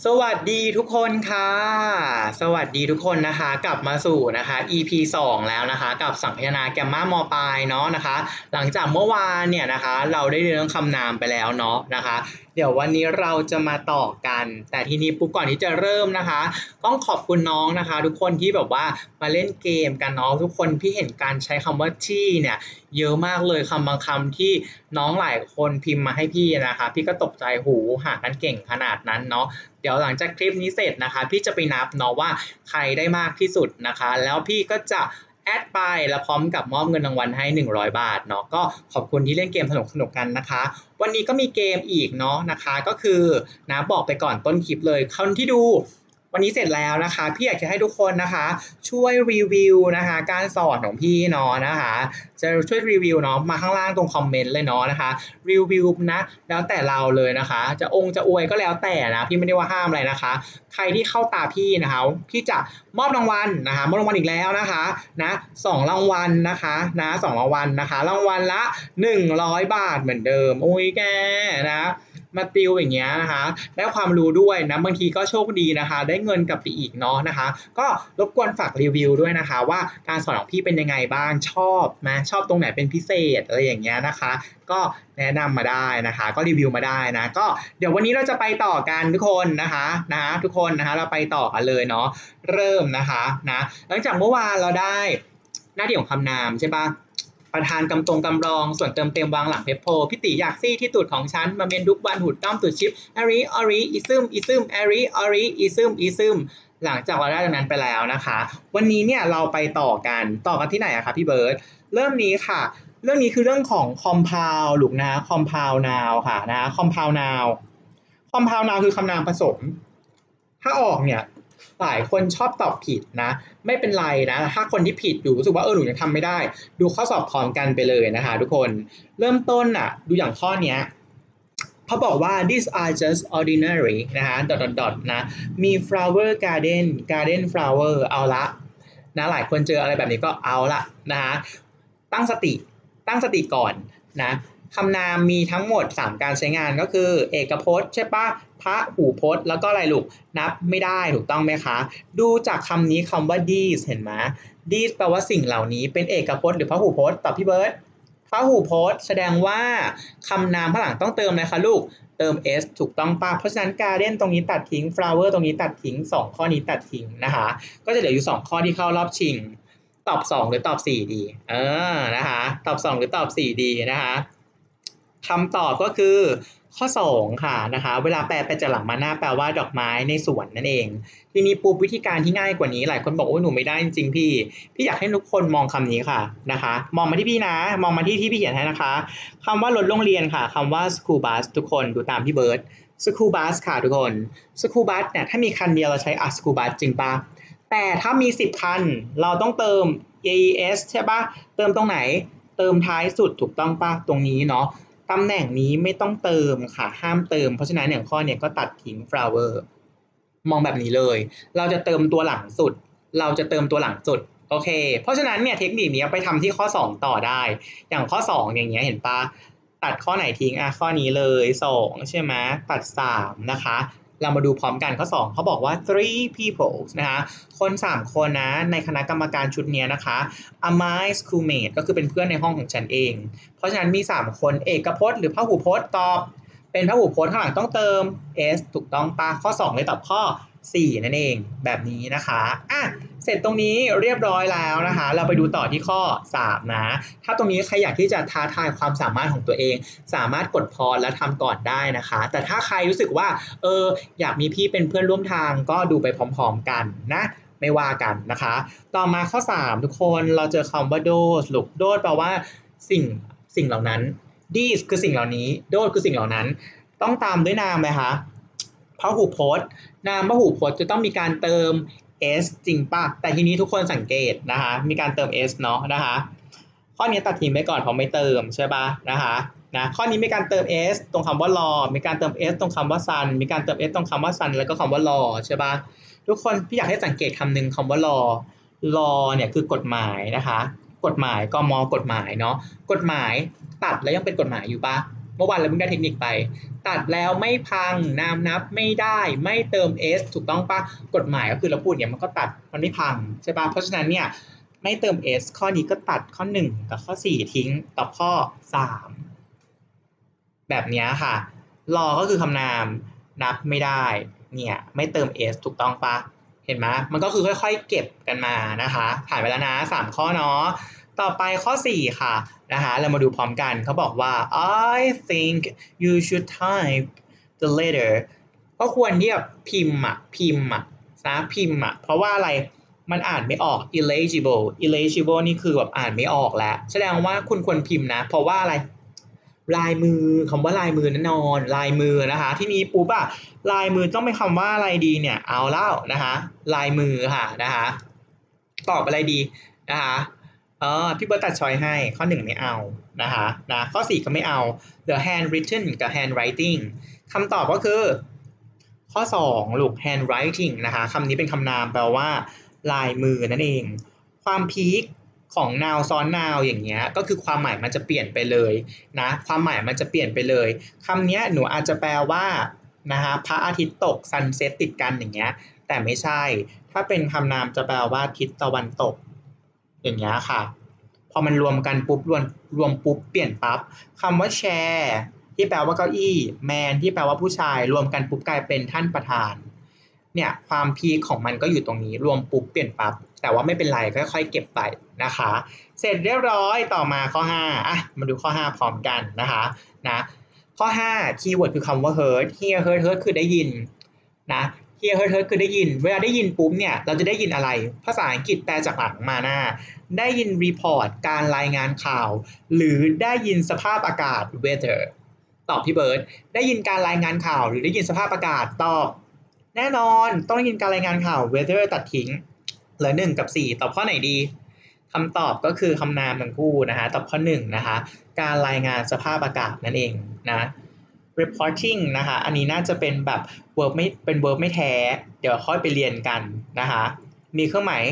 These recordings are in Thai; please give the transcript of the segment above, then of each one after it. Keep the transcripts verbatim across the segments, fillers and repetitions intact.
สวัสดีทุกคนค่ะสวัสดีทุกคนนะคะกลับมาสู่นะคะ อี พี สองแล้วนะคะกับสังคายนาแกมมามอปลายเนาะนะคะหลังจากเมื่อวานเนี่ยนะคะเราได้เรียนเรื่องคำนามไปแล้วเนาะนะคะเดี๋ยววันนี้เราจะมาต่อกันแต่ทีนี้ปุ๊บก่อนที่จะเริ่มนะคะต้องขอบคุณน้องนะคะทุกคนที่แบบว่ามาเล่นเกมกันเนาะทุกคนพี่เห็นการใช้คำว่าที่เนี่ยเยอะมากเลยคำบางคำที่น้องหลายคนพิมพ์มาให้พี่นะคะพี่ก็ตกใจหูหากันเก่งขนาดนั้นเนาะ เดี๋ยวหลังจากคลิปนี้เสร็จนะคะพี่จะไปนับเนาะว่าใครได้มากที่สุดนะคะแล้วพี่ก็จะแอดไปแล้วพร้อมกับมอบเงินรางวัลให้หนึ่งร้อยบาทเนาะก็ขอบคุณที่เล่นเกมสนุกสนุกกันนะคะวันนี้ก็มีเกมอีกเนาะนะคะก็คือนะบอกไปก่อนต้นคลิปเลยคนที่ดูวันนี้เสร็จแล้วนะคะพี่อยากจะให้ทุกคนนะคะช่วยรีวิวนะคะการสอนของพี่เนาะนะคะจะช่วยรีวิวเนาะมาข้างล่างตรงคอมเมนต์เลยเนาะนะคะรีวิวนะแล้วแต่เราเลยนะคะจะองค์จะอวยก็แล้วแต่นะพี่ไม่ได้ว่าห้ามอะไรนะคะใครที่เข้าตาพี่นะคะพี่จะมอบรางวัลนะคะมอบรางวัลอีกแล้วนะคะนะสองรางวัลนะคะนะสองรางวัลนะคะรางวัลละหนึ่งร้อยบาทเหมือนเดิมโอ้ยแกนะมาติวอย่างเงี้ยนะคะได้ความรู้ด้วยนะบางทีก็โชคดีนะคะได้เงินกลับไปอีกเนาะนะคะก็รบกวนฝากรีวิวด้วยนะคะว่าการสอนของพี่เป็นยังไงบ้างชอบไหมชอบตรงไหนเป็นพิเศษอะไรอย่างเงี้ยนะคะก็แนะนำมาได้นะคะก็รีวิวมาได้นะก็เดี๋ยววันนี้เราจะไปต่อกันทุกคนนะคะนะทุกคนนะคะเราไปต่อกันเลยเนาะเริ่มนะคะนะหลังจากเมื่อวานเราได้หน้าที่ของคำนามใช่ปะประธานกำตรงกำรองส่วนเติมเต็มวางหลังเพปโพพิติอยากซี่ที่ตูดของฉันมาเมนดุกวันหุดต้อมตูดชิปแอรีออรีอิซึมอิซึมแอรีออรีอิซึมอิซึมหลังจากเราได้ตรงนั้นไปแล้วนะคะวันนี้เนี่ยเราไปต่อกันต่อกันที่ไหนอะคะพี่เบิร์ดเริ่มนี้ค่ะเรื่องนี้คือเรื่องของ compound ลูกนะ compound noun ค่ะนะ compound noun compound noun คือคำนามผสมถ้าออกเนี่ยหลายคนชอบตอบผิดนะไม่เป็นไรนะถ้าคนที่ผิดอยู่รู้สึกว่าเออหนูยังทำไม่ได้ดูข้อสอบพร้อมกันไปเลยนะคะทุกคนเริ่มต้นอ่ะดูอย่างข้อเนี้ยเขาบอกว่า these are just ordinary นะคะ dot dot dot นะมี flower garden garden flower เอาละนะหลายคนเจออะไรแบบนี้ก็เอาละนะคะตั้งสติตั้งสติก่อนนะคำนามมีทั้งหมดสามการใช้งานก็คือเอกพจน์ใช่ปะพหูพจน์แล้วก็อะไรลูกนับไม่ได้ถูกต้องไหมคะดูจากคำนี้คำว่า these เห็นไหม these แปลว่าสิ่งเหล่านี้เป็นเอกพจน์หรือพหูพจน์ตอบพี่เบิร์ตพหูพจน์แสดงว่าคำนามข้างหลังต้องเติมอะไรคะลูกเติม s ถูกต้องป่ะเพราะฉะนั้น garden ตรงนี้ตัดทิ้ง flower ตรงนี้ตัดทิ้งสองข้อนี้ตัดทิ้งนะคะก็จะเหลืออยู่สองข้อที่เข้ารอบชิงตอบสองหรือตอบสี่ดีเออนะคะตอบสองหรือตอบสี่ดีนะคะคำตอบก็คือข้อสองค่ะนะคะเวลาแปลไปจากหลังมาหน้าแปลว่าดอกไม้ในสวนนั่นเองทีนี้ปุ๊บวิธีการที่ง่ายกว่านี้หลายคนบอกว่าหนูไม่ได้จริงๆพี่พี่อยากให้ทุกคนมองคำนี้ค่ะนะคะมองมาที่พี่นะมองมาที่ที่พี่เขียนให้นะคะคำว่ารถโรงเรียนค่ะคำว่า school bus ทุกคนดูตามพี่เบิร์ด school bus ค่ะทุกคน school bus เนี่ยถ้ามีคันเดียวเราใช้ a school bus จริงปะแต่ถ้ามีสิบคันเราต้องเติม es ใช่ปะเติมตรงไหนเติมท้ายสุดถูกต้องปะตรงนี้เนาะตำแหน่งนี้ไม่ต้องเติมค่ะห้ามเติมเพราะฉะนั้นอย่างข้อเนี่ยก็ตัดทิ้ง flower มองแบบนี้เลยเราจะเติมตัวหลังสุดเราจะเติมตัวหลังสุดโอเคเพราะฉะนั้นเนี่ยเทคนิคนี้ไปทำที่ข้อสองต่อได้อย่างข้อสองอย่างเงี้ยเห็นปะตัดข้อไหนทิ้งอ่ะข้อนี้เลยสองใช่ไหมตัดสามนะคะเรามาดูพร้อมกันข้อสองเขาบอกว่า three people นะคะคนสามคนนะในคณะกรรมการชุดนี้นะคะ are my schoolmate ก็คือเป็นเพื่อนในห้องของฉันเองเพราะฉะนั้นมีสามคนเอกพจน์หรือพหูพจน์ตอบเป็นพหูพจน์ข้างหลังต้องเติม s ถูกต้องปะข้อสองเลยตอบข้อสี่นั่นเองแบบนี้นะคะอ่ะเสร็จตรงนี้เรียบร้อยแล้วนะคะเราไปดูต่อที่ข้อสามนะถ้าตรงนี้ใครอยากที่จะท้าทายความสามารถของตัวเองสามารถกดพอและทำก่อนได้นะคะแต่ถ้าใครรู้สึกว่าเอออยากมีพี่เป็นเพื่อนร่วมทางก็ดูไปพร้อมๆกันนะไม่ว่ากันนะคะต่อมาข้อสามทุกคนเราเจอคำว่า those ลูก those แปลว่าสิ่งสิ่งเหล่านั้น these คือสิ่งเหล่านี้ those คือสิ่งเหล่านั้นต้องตามด้วยนามไหมคะพหูพจน์นามพหูพจน์จะต้องมีการเติม s จริงป่ะแต่ทีนี้ทุกคนสังเกตนะคะมีการเติม s เนาะนะคะข้อนี้ตัดทิ้งไปก่อนเพราะไม่เติมใช่ป่ะนะคะนะข้อนี้มีการเติม s ตรงคำว่ารอมีการเติม s ตรงคำว่า sun มีการเติม s ตรงคำว่า sun แล้วก็คำว่ารอใช่ป่ะทุกคนพี่อยากให้สังเกตคำหนึ่งคำว่ารอรอเนี่ยคือกฎหมายนะคะกฎหมายกมกฎหมายเนาะกฎหมายตัดแล้วยังเป็นกฎหมายอยู่ป่ะมื่อวานเราเพิ่งได้เทคนิคไปตัดแล้วไม่พังนามนับไม่ได้ไม่เติม s ถูกต้องปะกฎหมายก็คือเราพูดเนี่ยมันก็ตัดมันไม่พังใช่ปะเพราะฉะนั้นเนี่ยไม่เติม s ข้อนี้ก็ตัดข้อหนึ่งกับข้อสี่ทิ้งตอบข้อสามแบบนี้ค่ะรอก็คือคำนามนับไม่ได้เนี่ยไม่เติม s ถูกต้องปะเห็นไหมมันก็คือค่อยๆเก็บกันมานะคะผ่านไปแล้วนะสามข้อเนาะต่อไปข้อสี่ค่ะนะคะเรามาดูพร้อมกันเขาบอกว่า I think you should type the letter ก็ควรที่จะพิมพ์อ่ะพิมพ์อ่ะนะพิมพ์อ่ะเพราะว่าอะไรมันอ่านไม่ออก illegible illegible นี่คือแบบอ่านไม่ออกแล้วแสดงว่าคุณควรพิมพ์นะเพราะว่าอะไรลายมือคำว่าลายมือแน่นอนลายมือนะคะที่นี้ปุ๊บอะลายมือต้องเป็นคำว่าอะไรดีเนี่ยเอาแล้วนะคะลายมือค่ะนะคะตอบอะไรดีนะคะเออพี่เบิร์ตตัดชอยให้ข้อหนึ่งไม่เอานะคะนะข้อสี่ก็ไม่เอาเหลือ handwritten กับ handwriting คำตอบก็คือข้อสองลูก handwriting นะคะคำนี้เป็นคำนามแปลว่าลายมือนั่นเองความพีคของ noun ซ้อน noun อย่างเงี้ยก็คือความหมายมันจะเปลี่ยนไปเลยนะความหมายมันจะเปลี่ยนไปเลยคำนี้หนูอาจจะแปลว่านะคะพระอาทิตย์ตก sunset ติดกันอย่างเงี้ยแต่ไม่ใช่ถ้าเป็นคำนามจะแปลว่าทิศตะวันตกอย่างเงี้ยค่ะพอมันรวมกันปุ๊บรวมรวมปุ๊บเปลี่ยนปั๊บคำว่าแชร์ที่แปลว่าเก้าอี้แมนที่แปลว่าผู้ชายรวมกันปุ๊บกลายเป็นท่านประธานเนี่ยความพีคของมันก็อยู่ตรงนี้รวมปุ๊บเปลี่ยนปั๊บแต่ว่าไม่เป็นไรค่อยๆเก็บไปนะคะเสร็จเรียบร้อยต่อมาข้อห้าอ่ะมาดูข้อห้าพร้อมกันนะคะนะข้อห้าคีย์เวิร์ดคือคำว่า heard hear heard heard คือได้ยินนะ hear heard heard คือได้ยินเวลาได้ยินปุ๊บเนี่ยเราจะได้ยินอะไรภาษาอังกฤษแปลจากหลังมาหน้าได้ยิน report การรายงานข่าวหรือได้ยินสภาพอากาศ weather ตอบพี่เบิร์ดได้ยินการรายงานข่าวหรือได้ยินสภาพอากาศตอบแน่นอนต้องได้ยินการรายงานข่าว weather ตัดทิ้งเหลือหนึ่งกับสี่ตอบข้อไหนดีคำตอบก็คือคำนามทั้งคู่นะคะตอบข้อหนึ่งนะคะการรายงานสภาพอากาศนั่นเองนะ reporting นะคะอันนี้น่าจะเป็นแบบ verb ไม่เป็น verb ไม่แท้เดี๋ยวค่อยไปเรียนกันนะคะมีเครื่องหมาย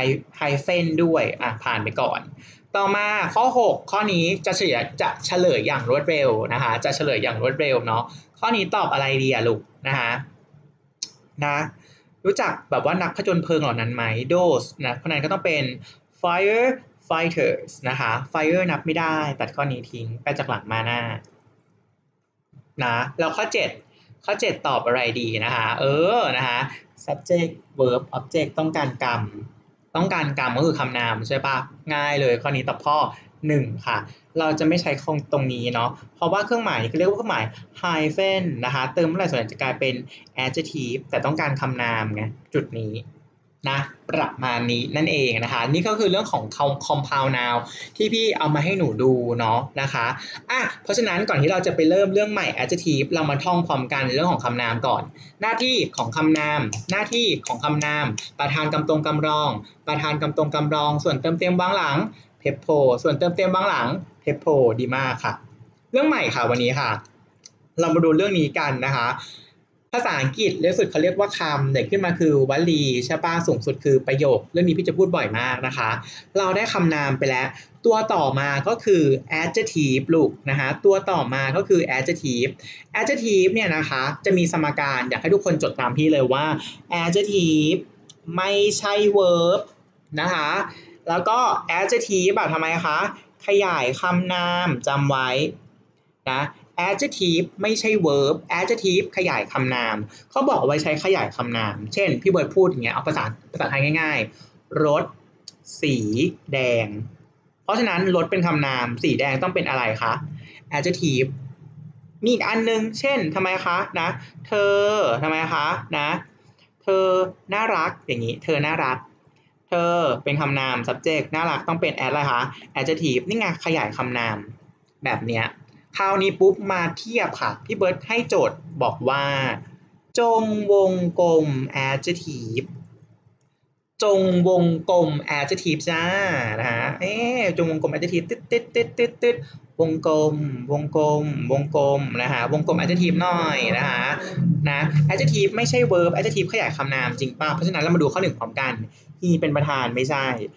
hyphen ด้วยอ่ะผ่านไปก่อนต่อมาข้อหกข้อนี้จะเฉลยจะเฉลยอย่างรวดเร็วนะคะจะเฉลยอย่างรวดเร็วเนาะข้อนี้ตอบอะไรดีอะลูกนะคะนะรู้จักแบบว่านักผจญเพลิงเหล่านั้นไหม those นะเพราะนั้นก็ต้องเป็น fire fighters นะคะ fire นับไม่ได้ตัดข้อนี้ทิ้งไปจากหลังมาหน้านะแล้วข้อเจ็ดข้อเจ็ดตอบอะไรดีนะคะเออนะคะ subject verb object ต้องการกรรมต้องการกรรมก็คือคำนามใช่ปะง่ายเลยข้อนี้ตอบข้อหนึ่งค่ะเราจะไม่ใช้ตรงนี้เนาะเพราะว่าเครื่องหมายนี้เรียกว่าเครื่องหมาย hyphen นะคะเติมเมื่อไหร่ส่วนใหญ่จะกลายเป็น adjective แต่ต้องการคำนามไงจุดนี้นะประมาณนี้นั่นเองนะคะนี่ก็คือเรื่องของ compound noun ที่พี่เอามาให้หนูดูเนาะนะคะอ่ะเพราะฉะนั้นก่อนที่เราจะไปเริ่มเรื่องใหม่ adjective เรามาท่องพร้อมกันเรื่องของคำนามก่อนหน้าที่ของคำนามหน้าที่ของคำนามประธานกำตรงกำรองประธานกำตรงกำรองส่วนเติมเต็มวางหลังเพปโพส่วนเติมเต็มวางหลังเพปโพดีมากค่ะเรื่องใหม่ค่ะวันนี้ค่ะเรามาดูเรื่องนี้กันนะคะภาษาอังกฤษเรื่องสุดเขาเรียกว่าคำเด็กขึ้นมาคือวลีใช่ป่ะสูงสุดคือประโยคเรื่องนี้พี่จะพูดบ่อยมากนะคะเราได้คำนามไปแล้วตัวต่อมาก็คือ adjective ลูกนะคะตัวต่อมาก็คือ adjective adjective เนี่ยนะคะจะมีสมการอยากให้ทุกคนจดตามพี่เลยว่า adjective ไม่ใช่ verb นะคะแล้วก็ adjective แบบทำไมคะขยายคำนามจำไว้นะ adjective ไม่ใช่ verb adjective ขยายคำนามเขาบอกไว้ใช้ขยายคำนามเช่นพี่เบิร์ดพูดอย่างเงี้ยเอาภาษาภาษาไทยง่ายๆรถสีแดงเพราะฉะนั้นรถเป็นคำนามสีแดงต้องเป็นอะไรคะ adjective มีอีกอันนึงเช่นทำไมคะนะเธอทำไมคะนะเธอน่ารักอย่างนี้เธอน่ารักเธอเป็นคำนาม subject น่ารักต้องเป็น ad อะไรคะ adjective นี่ไงขยายคำนามแบบเนี้ยคราวนี้ปุ๊บมาเทียบค่ะพี่เบิร์ตให้โจทย์บอกว่าจงวงกลม adjective จงวงกลม adjective จ้านะฮะเอ๊จงวงกลม adjective ตึ๊ดตึ๊ดตึ๊ดตึ๊ดตึ๊ดวงกลมวงกลมวงกลมนะฮะวงกลม adjective หน่อยนะฮะนะ adjective ไม่ใช่ verb adjective ขยายคำนามจริงป่ะเพราะฉะนั้นเรามาดูข้อหนึ่งพร้อมกัน he เป็นประธานไม่ใช่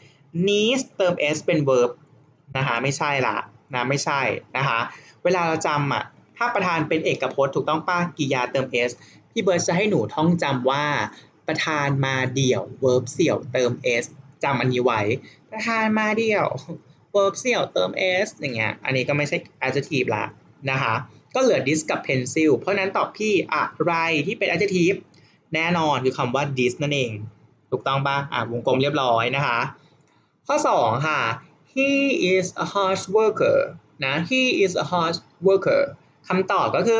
needs เติม s เป็น verb นะคะไม่ใช่ละนะไม่ใช่นะคะเวลาเราจำอ่ะถ้าประธานเป็นเอกพจน์ถูกต้องป้ากริยาเติม s พี่เบิร์ตจะให้หนูท่องจำว่าประธานมาเดี่ยว verb เสี่ยวเติม s จำอันนี้ไว้ประธานมาเดี่ยว verb เสี่ยวเติม s อย่างเงี้ยอันนี้ก็ไม่ใช่ adjective ละนะคะก็เหลือ this กับ pencil เพราะนั้นตอบพี่อะไรที่เป็น adjective แน่นอนคือคำว่า this นั่นเองถูกต้องป่ะอ่ะวงกลมเรียบร้อยนะคะข้อสองค่ะ he is a hard worker นะ he is a hard worker คำตอบก็คือ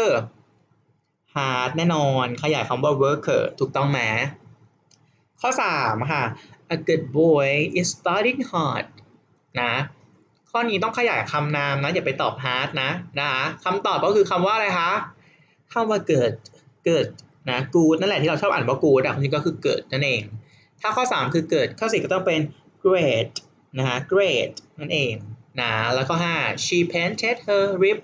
hard แน่นอนขยายคำว่า worker ถูกต้องไหมข้อสามค่ะ a good boy is studying hard นะข้อนี้ต้องขยายคำนามนะอย่าไปตอบ hard นะนะคะคำตอบก็คือคำว่าอะไรคะคำว่า good good นะ good นั่นแหละที่เราชอบอ่านว่า good อ่ะนี่ก็คือ good นั่นเองถ้าข้อสามคือ good ข้อสี่ก็ต้องเป็น great นะฮะ great นั่นเองนะแล้วก็ห้า she painted her lip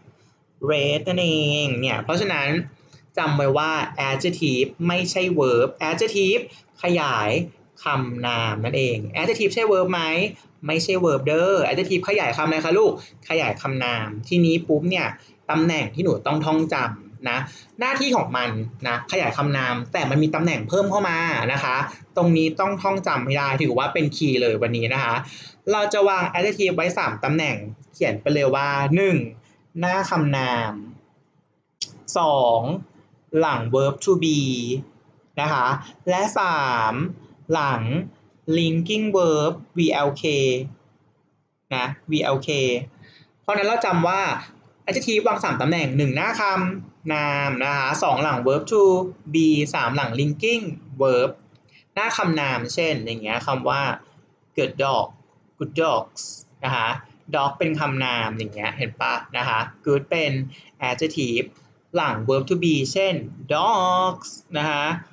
red นั่นเองเนี่ยเพราะฉะนั้นจำไว้ว่า adjective ไม่ใช่ verb adjective ขยายคำนามนั่นเอง adjective ใช่ verb ไหมไม่ใช่ verb เด้อ adjective ขยายคำอะไรคะลูกขยายคำนามทีนี้ปุ๊บเนี่ยตำแหน่งที่หนูต้องท่องจำนะหน้าที่ของมันนะขยายคำนามแต่มันมีตำแหน่งเพิ่มเข้ามานะคะตรงนี้ต้องท่องจำให้ได้ถือว่าเป็นคีย์เลยวันนี้นะคะเราจะวาง adjective ไว้สามตำแหน่งเขียนไปเลยว่าหนึ่งหน้าคำนามสองหลัง verb to be นะคะและสามหลัง linking verb วี แอล เค นะ วี แอล เค เพราะนั้นเราจำว่า adjective วางสามตำแหน่งหนึ่งหน้าคำนามนะคะสองหลัง verb to be สามหลัง linking verb หน้าคำนามเช่นอย่างเงี้ยคำว่า good dog good dogs นะคะ dog เป็นคำนามอย่างเงี้ยเห็นปะนะคะ good เป็น adjective หลัง verb to be เช่น dogs นะคะ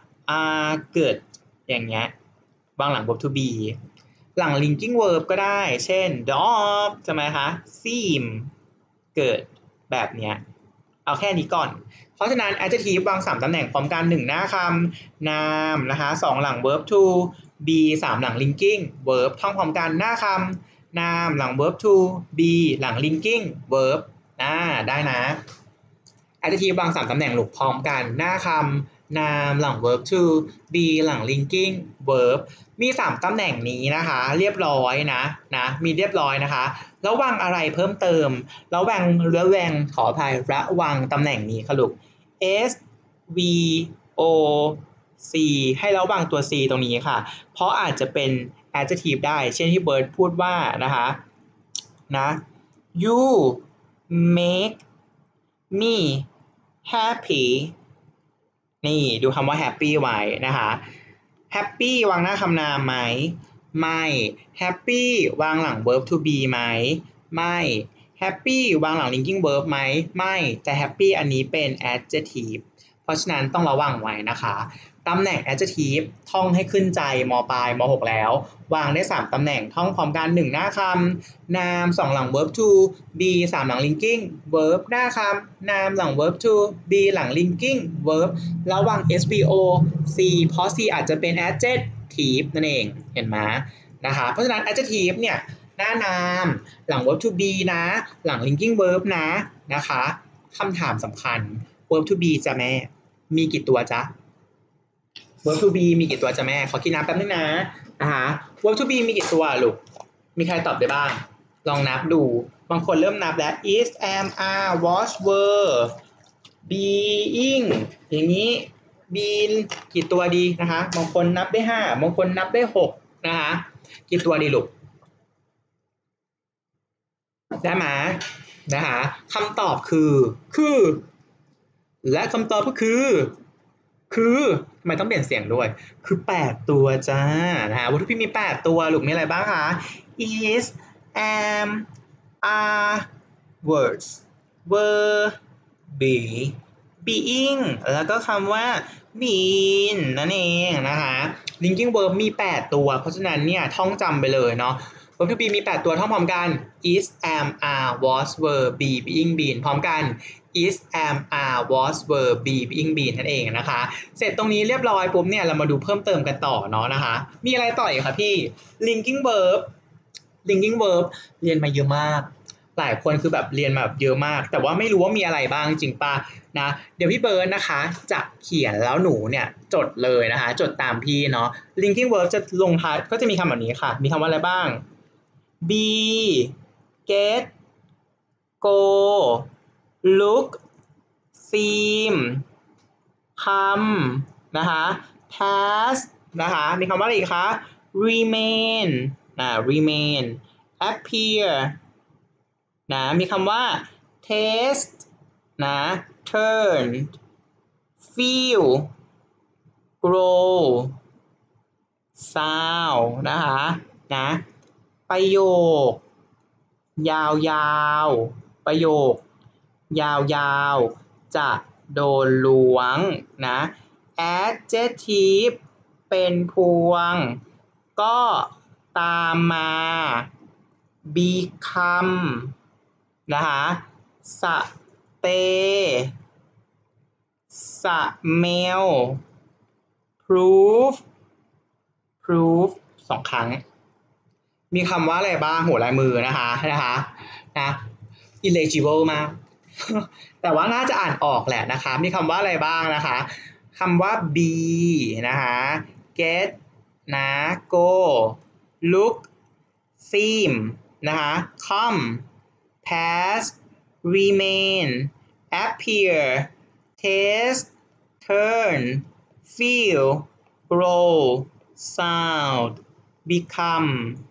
are good อย่างเงี้ยวางหลัง verb to be หลัง linking verb ก็ได้เช่น dog ใช่ไหมคะ seem เกิดแบบเนี้ยเอาแค่นี้ก่อนเพราะฉะนั้น adjective วางสามตำแหน่งพร้อมกันหนึ่งหน้าคำนามนะคะสองหลัง verb to be สามหลัง linking verb ท่องพร้อมกันหน้าคำนามหลัง verb to be หลัง linking verb อ่าได้นะ adjective วางสามตำแหน่งลูกพร้อมกันหน้าคำนามหลัง verb to be หลัง linking verb มีสามตำแหน่งนี้นะคะเรียบร้อยนะนะมีเรียบร้อยนะคะแล้ววางอะไรเพิ่มเติมแล้ววางแล้วแวงขออภัยระวังตำแหน่งนี้ค่ะลูก s v o c ให้ระวังตัว c ตรงนี้ค่ะเพราะอาจจะเป็น adjective ได้เช่นที่เบิร์ดพูดว่านะคะนะ you make me happy นี่ดูคำว่า happy ไว้นะคะ happy วางหน้าคำนามไหมไม่ happy วางหลัง verb to be ไหมไม่ happy วางหลัง linking verb ไหมไม่แต่ happy อันนี้เป็น adjective เพราะฉะนั้นต้องระวังไว้นะคะตำแหน่ง adjective ท่องให้ขึ้นใจมปลายมหกแล้ววางได้สามตำแหน่งท่องพร้อมกันหนึ่งหน้าคำนามสองหลัง verb to be สามหลัง linking verb หน้าคำนามหลัง verb to be หลัง linking verb ระวัง s v o c เพราะ c อาจจะเป็น adjective นั่นเองเห็นไหมนะคะเพราะฉะนั้น adjective เนี่ยหน้านามหลัง verb to be นะหลัง linking verb นะนะคะคำถามสำคัญ verb to be จะแม่มีกี่ตัวจ๊ะ verb to be มีกี่ตัวจ๊ะแม่ขอคิดนับแป๊บนึงนะนะคะ verb to be มีกี่ตัวลูกมีใครตอบได้บ้างลองนับดูบางคนเริ่มนับแล้ว is am are was were being อย่างนี้ been กี่ตัวดีนะคะบางคนนับได้ห้าบางคนนับได้หกนะคะกี่ตัวดีลูกได้ไหมนะคะคำตอบคือคือและคำตอบก็คือคือทำไมต้องเปลี่ยนเสียงด้วยคือแปดตัวจ้านะฮะวัตถุพิมพ์มีแปดตัวลูกมีอะไรบ้างคะ is am are words were be being แล้วก็คำว่า been นั่นเองนะคะ linking verb มีแปดตัวเพราะฉะนั้นเนี่ยท่องจำไปเลยเนาะ verb to be มีแปดตัวท่องพร้อมกัน is am are was were be being been พร้อมกัน is am are was were be being been นั่นเองนะคะเสร็จตรงนี้เรียบร้อยปุ๊บเนี่ยเรามาดูเพิ่มเติมกันต่อเนาะนะคะมีอะไรต่ออีกคะพี่ linking verb linking verb เรียนมาเยอะมากหลายคนคือแบบเรียนมาแบบเยอะมากแต่ว่าไม่รู้ว่ามีอะไรบ้างจริงป่ะนะเดี๋ยวพี่เบิร์ดนะคะจะเขียนแล้วหนูเนี่ยจดเลยนะคะจดตามพี่เนาะ linking verb จะลงท้ายก็จะมีคำแบบนี้ค่ะมีคำว่าอะไรบ้าง be get go look seem come นะคะ pass นะคะมีคำว่าอะไรอีกคะ remain นะ remain appear นะมีคำว่า taste นะ turn feel grow sound นะคะนะประโยคยาวๆประโยคยาวๆจะโดนล้วงนะ adjective เป็นพวงก็ตามมา become นะคะ stay smell proof proof สองครั้งมีคำว่าอะไรบ้างหัวลายมือนะคะนะคะนะ illegible มาก แต่ว่าน่าจะอ่านออกแหละนะคะมีคำว่าอะไรบ้างนะคะคำว่า be นะคะ get นะ go look seem นะคะ come pass remain appear taste turn feel grow sound become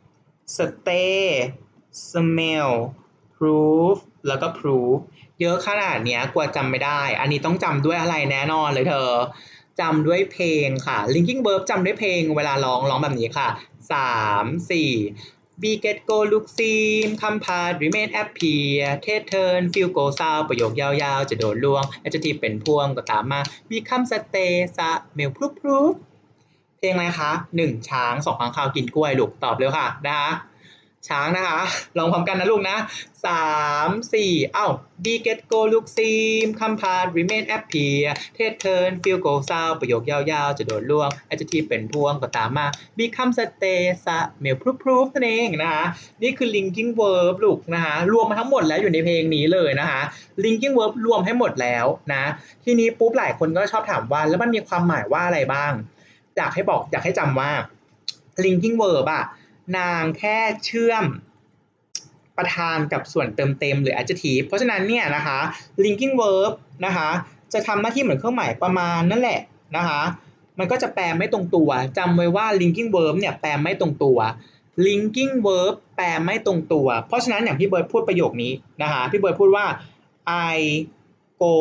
stay smell proof แล้วก็ proof เยอะขนาดเนี้ยกว่าจำไม่ได้อันนี้ต้องจำด้วยอะไรแน่นอนเลยเธอจำด้วยเพลงค่ะ linking verb จำด้วยเพลงเวลาร้องร้องแบบนี้ค่ะสามสี่ be get go look seem come pass remain appear take turn feel go sound ประโยคยาวๆจะโดนลวง adjective เป็นพวงก็ตามมา become stay smell proof proof เพลงอะไรคะหนึ่งช้างสองค้างคาวกินกล้วยลูกตอบเร็วค่ะนะคะช้างนะคะลองพร้อมกันนะลูกนะสามสี่เอ้า be get go look seem come pass remain appear take turn feel go sound ประโยคยาวๆจะโดนล่วง adjective เป็นพวงก็ตามมา become stay smell proof proof นั่นเองนะคะนี่คือ linking verb ลูกนะคะรวมมาทั้งหมดแล้วอยู่ในเพลงนี้เลยนะคะ linking verb รวมให้หมดแล้วนะทีนี้ปุ๊บหลายคนก็ชอบถามว่าแล้วมันมีความหมายว่าอะไรบ้างอยากให้บอกอยากให้จำว่า linking verb อะนางแค่เชื่อมประธานกับส่วนเติมเต็มหรือ adjective เพราะฉะนั้นเนี่ยนะคะ linking verb นะคะจะทำหน้าที่เหมือนเครื่องหมายประมาณนั่นแหละนะคะมันก็จะแปลไม่ตรงตัวจำไว้ว่า linking verb เนี่ยแปลไม่ตรงตัว linking verb แปลไม่ตรงตัวเพราะฉะนั้นอย่างพี่เบิร์ดพูดประโยคนี้นะคะพี่เบิร์ดพูดว่า I go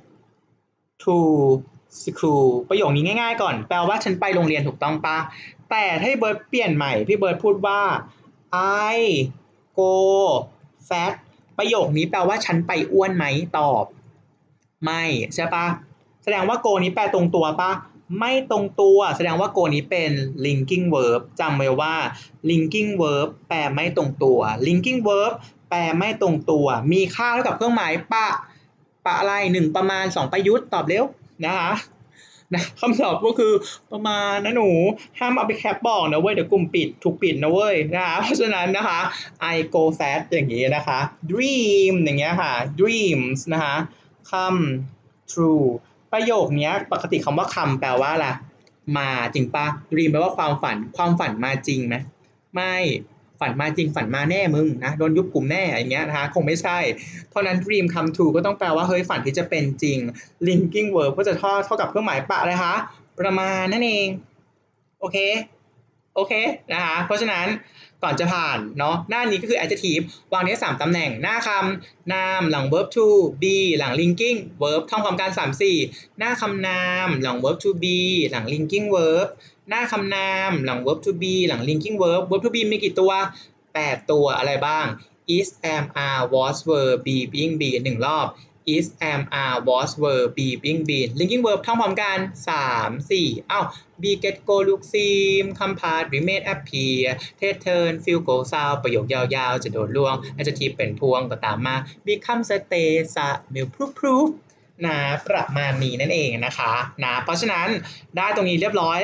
to school ประโยคนี้ง่ายๆก่อนแปลว่าฉันไปโรงเรียนถูกต้องปะแต่ถ้าพี่เบิร์ดเปลี่ยนใหม่พี่เบิร์ดพูดว่า I go fat ประโยคนี้แปลว่าฉันไปอ้วนไหมตอบไม่ใช่ปะแสดงว่า go นี้แปลตรงตัวปะไม่ตรงตัวแสดงว่า go นี้เป็น linking verb จำไว้ว่า linking verb แปลไม่ตรงตัว linking verb แปลไม่ตรงตัวมีค่าเท่ากับเครื่องหมายปะปะอะไรหนึ่งประมาณสองประยุทธ์ตอบเร็วนะคะนะคำตอบก็คือประมาณนะหนูห้ามเอาไปแคปบอกนะเว้ยเดี๋ยวกลุ่มปิดถูกปิดนะเว้ยนะคะเพราะฉะนั้นนะคะ I go fast อย่างนี้นะคะ dream อย่างเงี้ยค่ะ dreams นะคะ come true ประโยคนี้ปกติคำว่าคำแปลว่าอะไรมาจริงปะ dream แปลว่าความฝันความฝันมาจริงไหมไม่ฝันมาจริงฝันมาแน่มึงนะโดนยุบกลุ่มแน่อย่างเงี้ยนะคะคงไม่ใช่เพราะนั้น dream come true ก็ต้องแปลว่าเฮ้ยฝันที่จะเป็นจริง linking verb ก็จะเท่าเท่ากับเครื่องหมายปะเลยคะประมาณนั่นเองโอเคโอเคนะคะเพราะฉะนั้นก่อนจะผ่านเนาะหน้านี้ก็คือ adjective วางนี้สามตำแหน่งหน้าคำนามหลัง verb to be หลัง linking verb ท่องพร้อมกันสามสี่หน้าคำนามหลัง verb to be หลัง linking verb หน้าคำนามหลัง verb to be หลัง linking verb verb to be มีกี่ตัวแปดตัวอะไรบ้าง is am are was were be being be หนึ่งรอบ is am are was were be being been linking verb ท่องพร้อมกันสามสี่เอ้า be get go look seem come pass remain appear take turn feel go sound ประโยคยาวๆจะโดนล่วง adjective เป็นพวงก็ตามมา become stay smell proof proof นะประมาณนี้นั่นเองนะคะนะเพราะฉะนั้นได้ตรงนี้เรียบร้อย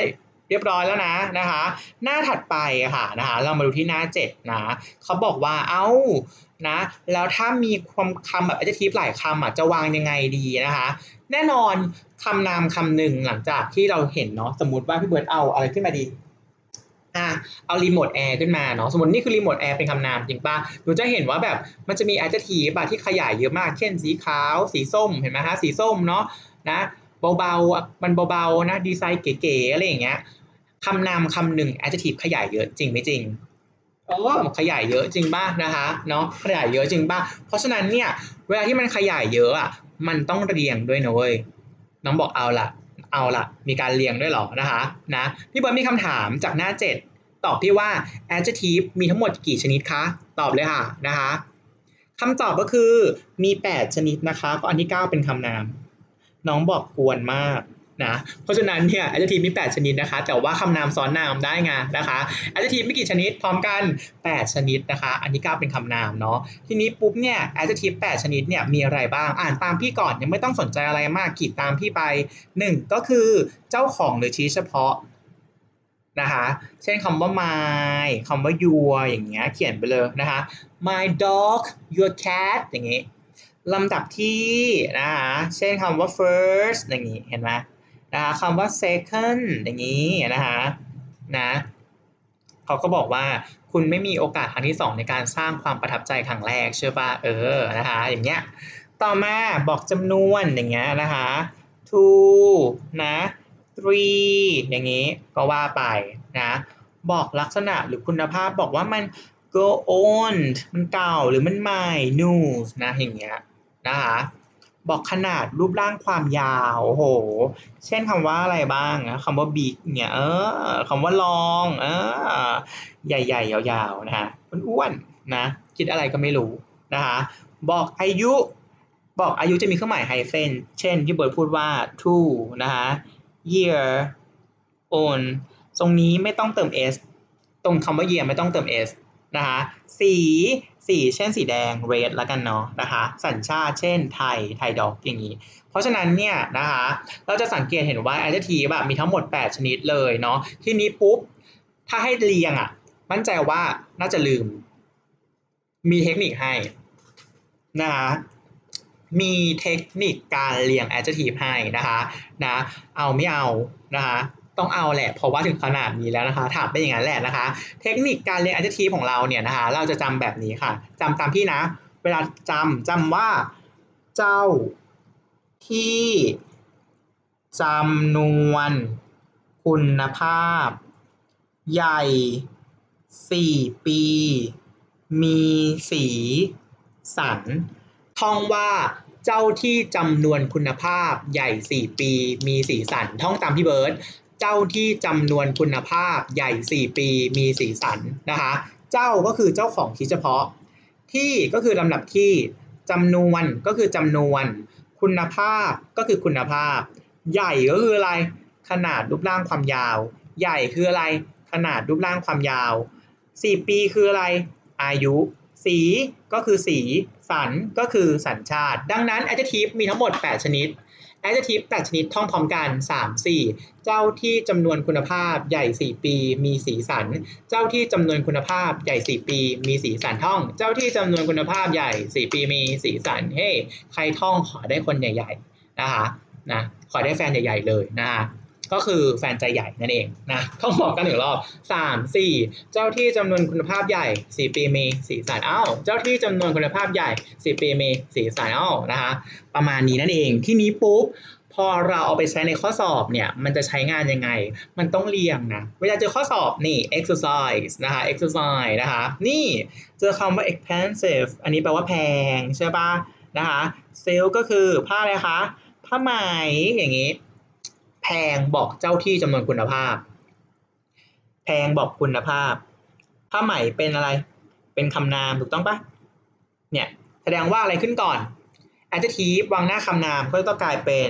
เรียบร้อยแล้วนะนะคะหน้าถัดไปค่ะนะคะเรามาดูที่หน้าเจ็ดนะเขาบอกว่าเอ้านะแล้วถ้ามีความคำแบบ adjective หลายคำอ่ะจะวางยังไงดีนะคะแน่นอนคำนามคำหนึ่งหลังจากที่เราเห็นเนาะสมมติว่าพี่เบิร์ดเอาอะไรขึ้นมาดีอ่ะเอารีโมทแอร์ขึ้นมาเนาะสมมตินี่คือรีโมทแอร์เป็นคำนามจริงป่ะหนูจะเห็นว่าแบบมันจะมี adjective ที่ขยายเยอะมากเช่นสีขาวสีส้มเห็นไหมฮะสีส้มเนาะนะเบาๆมันเบาๆนะดีไซน์เก๋ๆอะไรอย่างเงี้ยคำนามคำหนึ่ง adjective ขยายเยอะจริงไม่จริงเออขยายเยอะจริงป่ะนะคะเนาะขยายเยอะจริงป่ะเพราะฉะนั้นเนี่ยเวลาที่มันขยายเยอะอ่ะมันต้องเรียงด้วยนะเว้ยน้องบอกเอาละเอาละมีการเรียงด้วยหรอนะคะนะพี่เบิร์ดมีคำถามจากหน้าเจ็ดตอบพี่ว่า adjective มีทั้งหมดกี่ชนิดคะตอบเลยค่ะนะคะคำตอบก็คือมีแปดชนิดนะคะก็อันที่เก้าเป็นคำนามน้องบอกกวนมากนะเพราะฉะนั้นเนี่ย adjective มีแปดชนิดนะคะแต่ว่าคำนามซ้อนนามได้ไงนะคะ adjective มีกี่ชนิดพร้อมกันแปดชนิดนะคะอันที่เก้าเป็นคำนามเนาะทีนี้ปุ๊บเนี่ย adjective แปดชนิดเนี่ยมีอะไรบ้างอ่านตามพี่ก่อนยังไม่ต้องสนใจอะไรมากขีดตามพี่ไปหนึ่งก็คือเจ้าของหรือชี้เฉพาะนะคะเช่นคำว่า my คำว่า your อย่างเงี้ยเขียนไปเลยนะคะ my dog your cat อย่างงี้ลำดับที่นะคะเช่นคำว่า first อย่างงี้เห็นไหมนะคะคำว่า second อย่างงี้นะคะนะเขาก็บอกว่าคุณไม่มีโอกาสครั้งที่สองในการสร้างความประทับใจครั้งแรกใช่ป่ะเออนะคะอย่างเงี้ยต่อมาบอกจำนวนอย่างเงี้ยนะคะ two นะ three อย่างงี้ก็ว่าไปนะบอกลักษณะหรือคุณภาพบอกว่ามัน go on มันเก่าหรือมันใหม่ new นะอย่างเงี้ยนะคะบอกขนาดรูปร่างความยาวโอ้โหเช่นคำว่าอะไรบ้างนะคำว่า big เนี่ยเออคำว่า long เออใหญ่ๆยาวๆนะคะอ้วนๆนะคิดอะไรก็ไม่รู้นะคะบอกอายุบอกอายุจะมีเครื่องหมายไฮเฟนเช่นที่เบิร์ดพูดว่า two นะคะ year on ตรงนี้ไม่ต้องเติม s ตรงคำว่า year ไม่ต้องเติม s นะคะสีสีเช่นสีแดง red แล้วกันเนาะนะคะสัญชาติเช่นไทยไทยดอกอย่างนี้เพราะฉะนั้นเนี่ยนะคะเราจะสังเกตเห็นว่า adjective แบบมีทั้งหมดแปดชนิดเลยเนาะทีนี้ปุ๊บถ้าให้เรียงอ่ะมั่นใจว่าน่าจะลืมมีเทคนิคให้นะคะมีเทคนิคการเรียง adjective ให้นะคะนะเอาไม่เอานะคะต้องเอาแหละเพราะว่าถึงขนาดนี้แล้วนะคะถามเป็นอย่างนั้นแหละนะคะเทคนิคการเรียง adjective ของเราเนี่ยนะคะเราจะจำแบบนี้ค่ะจำตามพี่นะเวลาจำจำว่าเจ้าที่จำนวนคุณภาพใหญ่สี่ปีมีสีสันท่องว่าเจ้าที่จำนวนคุณภาพใหญ่สี่ปีมีสีสันท่องตามพี่เบิร์ดเจ้าที่จำนวนคุณภาพใหญ่สี่ปีมีสีสันนะคะเจ้าก็คือเจ้าของที่เฉพาะที่ก็คือลำดับที่จำนวนก็คือจำนวนคุณภาพก็คือคุณภาพใหญ่ก็คืออะไรขนาดรูปร่างความยาวใหญ่คืออะไรขนาดรูปร่างความยาวสี่ปีคืออะไรอายุสีก็คือสีสันก็คือสัญชาติดังนั้น adjective มีทั้งหมดแปดชนิด adjective แปดชนิดท่องพร้อมกันสาม สี่เจ้าที่จำนวนคุณภาพใหญ่สี่ปีมีสีสันเจ้าที่จำนวนคุณภาพใหญ่สี่ปีมีสีสันท่องเจ้าที่จำนวนคุณภาพใหญ่สี่ปีมีสีสันเฮ้ hey, ใครท่องขอได้คนใหญ่ๆนะคะนะขอได้แฟนใหญ่ๆเลยนะคะก็คือแฟนใจใหญ่นั่นเองนะต้องบอกกันหนึ่งรอบสาม สี่เจ้าที่จำนวนคุณภาพใหญ่สี่ปีมีสีสันเอ้าเจ้าที่จำนวนคุณภาพใหญ่สี่ปีมีสีสันเอ้านะคะประมาณนี้นั่นเองที่นี้ปุ๊บพอเราเอาไปใช้ในข้อสอบเนี่ยมันจะใช้งานยังไงมันต้องเรียงนะเวลาเจอข้อสอบนี่ exercise นะคะ exercise นะคะนี่เจอคำว่า expensive อันนี้แปลว่าแพงใช่ปะนะคะ silk ก็คือผ้าอะไรคะผ้าไหมอย่างนี้แพงบอกเจ้าที่จำนวนคุณภาพแพงบอกคุณภาพผ้าไหมเป็นอะไรเป็นคำนามถูกต้องปะเนี่ยแสดงว่าอะไรขึ้นก่อน adjective วางหน้าคำนามก็ต้องกลายเป็น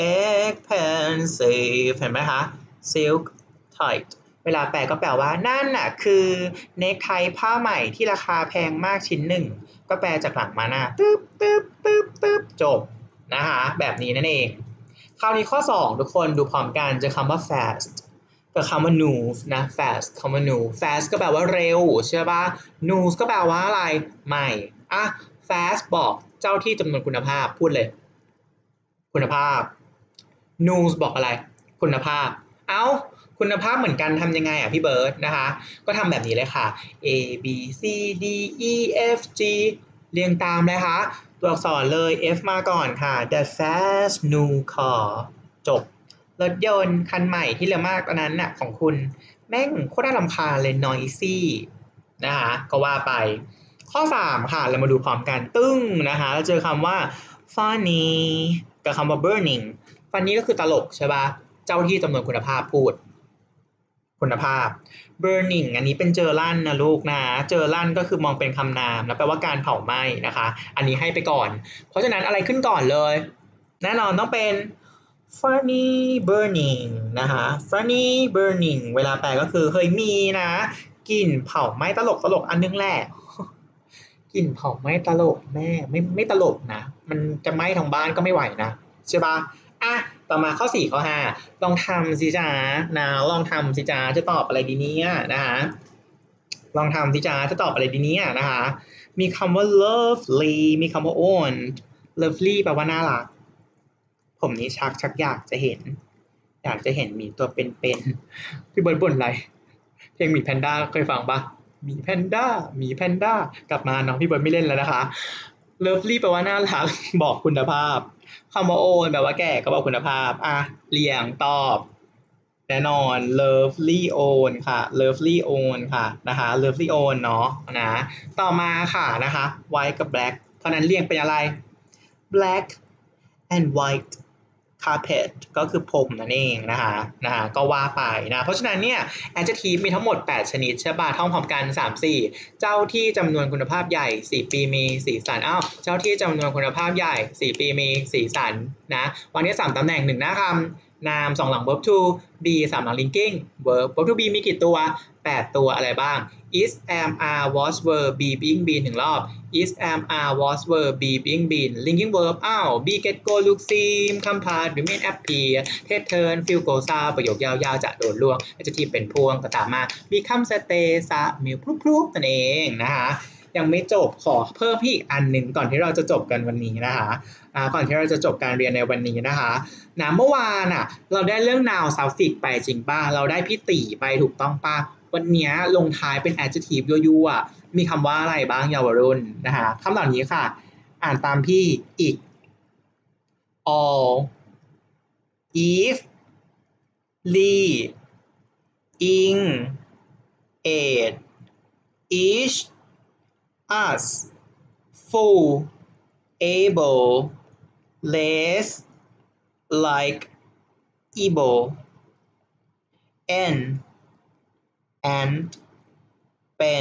expensive เห็นไหมคะ silk tight เวลาแปลก็แปลว่านั่นน่ะคือเนคไทผ้าไหมที่ราคาแพงมากชิ้นหนึ่งก็แปลจากหลังมาหน้าตึ๊บตึ๊บตึ๊บตึ๊บจบนะคะแบบนี้นั่นเองคราวนี้ข้อสองทุกคนดูพร้อมกันเจอคำว่า fast กับคำว่า news นะ fast คำว่า news fast ก็แปลว่าเร็วใช่ป่ะ news ก็แปลว่าอะไรใหม่อ่ะ fast บอกเจ้าที่จำนวนคุณภาพพูดเลยคุณภาพ news บอกอะไรคุณภาพเอ้าคุณภาพเหมือนกันทำยังไงอ่ะพี่เบิร์ดนะคะก็ทำแบบนี้เลยค่ะ A B C D E F G เรียงตามเลยค่ะตัวอักษรเลย F มาก่อนค่ะ The fast new car จบรถยนต์คันใหม่ที่เร็วมากตอนนั้นน่ะของคุณแม่งโคตรน่ารำคาญเลย noisy นะคะก็ว่าไปข้อสามค่ะเรามาดูพร้อมกันตึ้งนะคะเราเจอคำว่า funny กับคำว่า burning funny ก็คือตลกใช่ป่ะเจ้าที่จำนวนคุณภาพพูดคุณภาพ burning อันนี้เป็นเจอลั่นนะลูกนะเจอลั่นก็คือมองเป็นคำนามแล้วแปลว่าการเผาไหม้นะคะอันนี้ให้ไปก่อนเพราะฉะนั้นอะไรขึ้นก่อนเลยแน่นอนต้องเป็น funny burning นะคะ funny burning เวลาแปลก็คือเฮ้ยมีนะกลิ่นเผาไหม้ตลกตลกอันนึงแหละกลิ่นเผาไหม้ตลกแม่ไม่ไม่ตลกนะมันจะไหม้ทั้งบ้านก็ไม่ไหวนะใช่ปะอ่ะต่อมาข้อสี่ข้อห้าลองทำสิจ้านะลองทำสิจ้าจะตอบอะไรดีเนี่ยนะคะลองทำสิจ้าจะตอบอะไรดีเนี่ยนะคะมีคำว่า lovely มีคำว่า own lovely แปลว่าน่ารักผมนี้ชักชักอยากจะเห็นอยากจะเห็นหมีตัวเป็นๆพี่เบิร์ดบ่นอะไรเพลงหมีแพนด้าเคยฟังปะหมีแพนด้าหมีแพนด้ากลับมาน้องพี่เบิร์ดไม่เล่นแล้วนะคะ lovely แปลว่าน่ารักบอกคุณภาพคำว่าโอนแปลว่าแก่ก็บอกคุณภาพอ่ะเรียงตอบแน่นอน lovely own ค่ะ lovely own ค่ะนะคะ lovely own เนาะนะต่อมาค่ะนะคะ white กับ black เพราะนั้นเรียงเป็นอะไร black and white carpet ก็คือพรมนั่นเองนะคะนะคะก็ว่าไปนะเพราะฉะนั้นเนี่ย adjective มีทั้งหมดแปดชนิดใช่ป่ะท่องพร้อมกันสาม สี่เจ้าที่จำนวนคุณภาพใหญ่สี่ปีมีสีสันอ้าวเจ้าที่จำนวนคุณภาพใหญ่สี่ปีมีสีสันนะวันนี้สามตำแหน่งหนึ่งหน้าคำนามสองหลัง verb to be สามหลัง linking verb verb to be มีกี่ตัวแปดตัวอะไรบ้าง is am are was were be being been หนึ่งรอบ is am are was were be being been linking verb อ้าว be get go look seem come past remain appear take turn feel go sound ประโยคยาวๆจะโดนล่วง adjective เป็นพวงก็ตามมา become stay ซะ มิวพลุกๆนั่นเองนะคะยังไม่จบขอเพิ่มพี่อีกอันหนึ่งก่อนที่เราจะจบกันวันนี้นะคะก่อนที่เราจะจบการเรียนในวันนี้นะคะนะเมื่อวานอ่ะเราได้เรื่อง noun suffix ไปจริงป่ะเราได้พี่ตีไปถูกต้องป่ะวันนี้ลงท้ายเป็น adjective ยั่วๆมีคำว่าอะไรบ้างเยาวรุ่นนะคะคำเหล่านี้ค่ะอ่านตามพี่อีก all if ly ing it each us full able less like able and and เป็น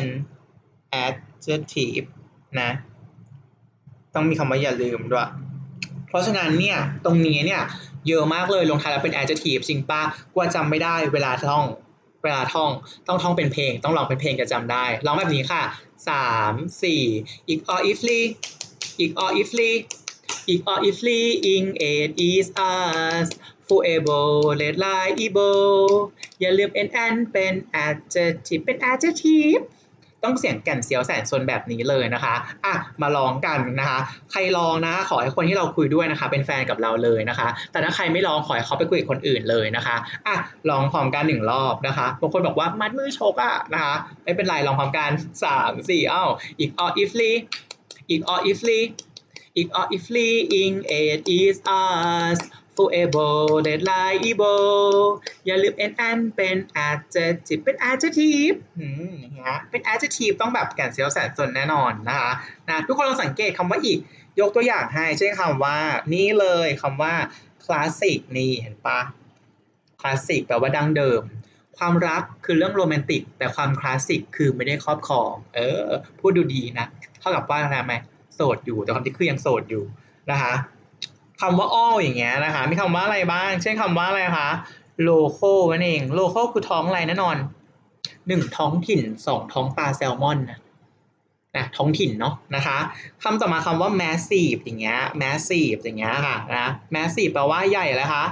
adjective นะต้องมีคำว่าอย่าลืมด้วยเพราะฉะนั้นเนี่ยตรงนี้เนี่ยเยอะมากเลยลงท้ายแล้วเป็น adjective จริงป่ะกว่าจำไม่ได้เวลาท่องเวลาท่องต้องท่องเป็นเพลงต้องร้องเป็นเพลงจะจำได้ร้องแบบนี้ค่ะสามสี่อีก or ifly อีก or ifly อีก or ifly ing it is us full able let lie able อย่าลืม n n เป็น adjective เป็น adjective ต้องเสียงแก่นเสียวแสนซนแบบนี้เลยนะคะอ่ะมาลองกันนะคะใครลองนะขอให้คนที่เราคุยด้วยนะคะเป็นแฟนกับเราเลยนะคะแต่ถ้าใครไม่ลองขอให้เขาไปคุยกับคนอื่นเลยนะคะอ่ะลองพร้อมกันหนึ่งรอบนะคะบางคนบอกว่ามัดมือชกอ่ะนะคะไม่เป็นไรลองพร้อมกันสามสี่อ้าวอีก or ifly อีก or ifly อีก or ifly ing it is us full able let lie able อย่าลืม n n เป็น adjective เป็น adjective อืมอย่างเงี้ยเป็น adjective ต้องแบบแก่นเสียวแสนสนแน่นอนนะคะนะทุกคนลองสังเกตคำว่าอีกยกตัวอย่างให้เช่นคำว่านี่เลยคำว่า classic นี่เห็นปะ classic แปลว่าดั้งเดิมความรักคือเรื่องโรแมนติกแต่ความคลาสสิกคือไม่ได้ครอบครองเออพูดดูดีนะเท่ากับว่าอะไรไหมโสดอยู่แต่ความที่คือยังโสดอยู่นะคะคำว่า all อย่างเงี้ยนะคะมีคำว่าอะไรบ้างเช่นคำว่าอะไรคะ local นั่นเอง local คือท้องอะไรแน่นอนหนึ่งท้องถิ่นสองท้องปลาแซลมอนนะนะท้องถิ่นเนาะนะคะคำต่อมาคำว่า massive อย่างเงี้ย massive อย่างเงี้ยค่ะนะ massive แปลว่าใหญ่แล้วคะ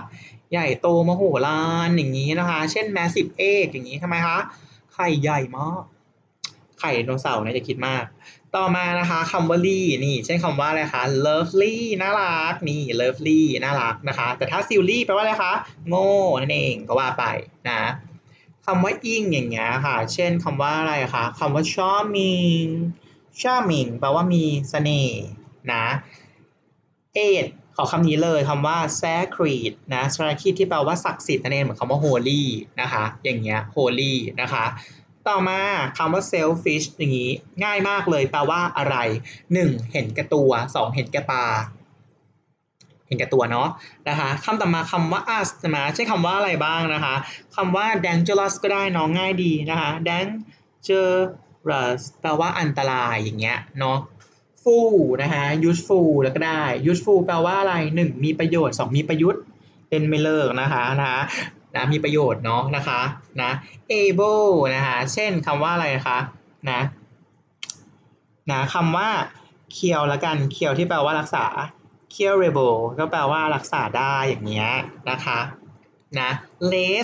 ใหญ่โตมโหฬารอย่างนี้นะคะ เช่น massive egg อย่างนี้ทำไมคะไข่ใหญ่มากไข่ไดโนเสาร์เนี่ยจะคิดมากต่อมานะคะคำว่า ly นี่เช่นคำว่าอะไรคะ lovely น่ารักนี่ lovely น่ารักนะคะแต่ถ้า silly แปลว่าอะไรคะโง่นั่นเองก็ว่าไปนะคำว่า ing อย่างเงี้ยค่ะเช่นคำว่าอะไรคะคำว่า charming charming แปลว่ามีเสน่ห์นะ eight ขอคำนี้เลยคำว่า sacred นะ sacred ที่แปลว่าศักดิ์สิทธิ์นั่นเองเหมือนคำว่า holy นะคะอย่างเงี้ย holy นะคะต่อมาคำว่า selfish อย่างนี้ง่ายมากเลยแปลว่าอะไรหนึ่งเห็นแก่ตัวสองเห็นแก่ตาเห็นแก่ตัวเนาะนะคะคำต่อมาคำว่า us นะใช่คำว่าอะไรบ้างนะคะคำว่า dangerous ก็ได้เนาะง่ายดีนะคะ dangerous แปลว่าอันตรายอย่างเงี้ยเนาะ full นะคะ useful แล้วก็ได้ useful แปลว่าอะไรหนึ่งมีประโยชน์สองมีประยุทธ์เล่นไม่เลิกนะคะนะคะนะมีประโยชน์เนาะนะคะนะ able นะคะเช่นคำว่าอะไรนะคะนะนะคำว่า cure ละกัน cure ที่แปลว่ารักษา curable ก็แปลว่ารักษาได้อย่างเงี้ยนะคะนะ less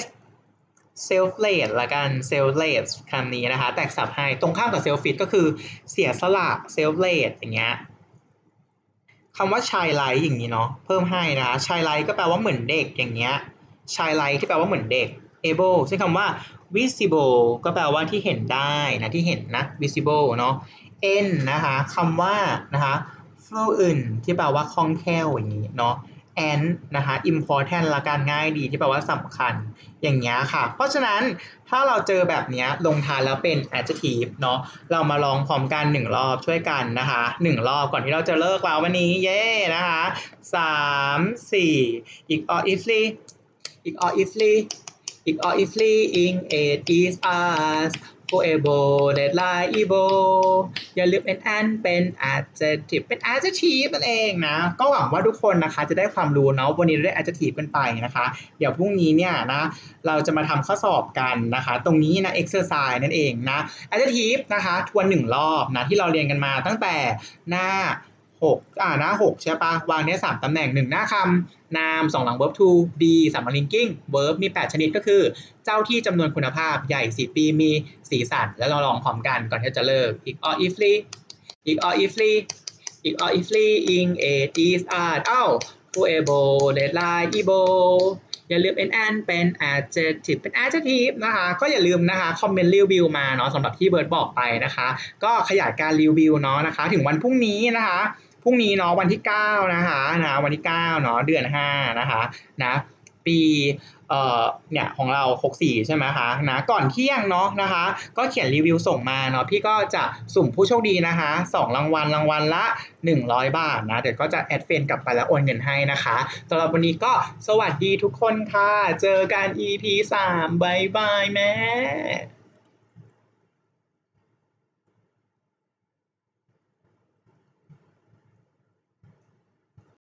selfless ละกัน selfless คำนี้นะคะแตกศัพท์ให้ตรงข้ามกับ selfish ก็คือเสียสละ selfless อย่างเงี้ยคำว่า childlike อย่างนี้เนาะเพิ่มให้นะคะ childlike ก็แปลว่าเหมือนเด็กอย่างเงี้ย childlike ที่แปลว่าเหมือนเด็ก able ซึ่งคำว่า visible ก็แปลว่าที่เห็นได้นะที่เห็นนะ visible เนาะ n นะคะคำว่านะคะ fluent ที่แปลว่าคล่องแคล่วอย่างนี้เนาะ and นะคะ important ละกันง่ายดีที่แปลว่าสำคัญอย่างเงี้ยค่ะเพราะฉะนั้นถ้าเราเจอแบบเนี้ยลงท้ายแล้วเป็น adjective เนาะเรามาลองพร้อมกันหนึ่งรอบช่วยกันนะคะหนึ่งรอบก่อนที่เราจะเลิกแล้ววันนี้เย้นะคะสามสี่อีก or ifly อีก or ifly อีก or ifly in it is us forever deadline ebo อย่าลืม n n เป็น adjective เป็น adjective นั่นเองนะก็หวังว่าทุกคนนะคะจะได้ความรู้เนาะวันนี้ได้ adjective กันไปนะคะเดี๋ยวพรุ่งนี้เนี่ยนะเราจะมาทำข้อสอบกันนะคะตรงนี้นะ exercise นั่นเองนะ adjective นะคะทวนหนึ่งรอบนะที่เราเรียนกันมาตั้งแต่หน้าหกอ่าหน้าหกใช่ปะวางเนี่ยสามตำแหน่งหนึ่งหน้าคำนามสองหลัง verb to be สามหลัง linking verb มีแปดชนิดก็คือเจ้าที่จำนวนคุณภาพใหญ่สี่ปีมีสีสันแล้วเราลองพร้อมกันก่อนที่จะเลิกอีก or ifly อีก or ifly อีก or ifly in it is art อ้าว forever deadline ebo อย่าลืม n n เป็น adjective เป็น adjective นะคะก็อย่าลืมนะคะคอมเมนต์รีวิวมาเนาะสำหรับที่เบิร์ดบอกไปนะคะก็ขยายการรีวิวเนาะนะคะถึงวันพรุ่งนี้นะคะพรุ่งนี้เนาะวันที่เก้านะคะนะวันที่เก้าเนาะเดือนห้านะคะนะปีเอ่อเนี่ยของเราหกสิบสี่ใช่ไหมคะนะก่อนเที่ยงเนาะนะคะก็เขียนรีวิวส่งมาเนาะพี่ก็จะสุ่มผู้โชคดีนะคะสองรางวัลรางวัลละหนึ่งร้อยบาทนะเดี๋ยวก็จะแอดเฟนกลับไปแล้วโอนเงินให้นะคะสำหรับวันนี้ก็สวัสดีทุกคนค่ะเจอกัน อี พี สามบ๊ายบายแม่